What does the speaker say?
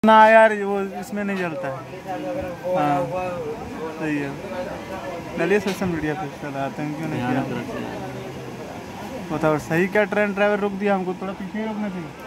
ना यार वो इसमें नहीं जलता है। हाँ सही है। चलिए सोशल मीडिया पे चलाते हैं, क्यों नहीं किया। बताओ सही क्या ट्रेन ड्राइवर रोक दिया हमको, थोड़ा पीछे रोकना चाहिए।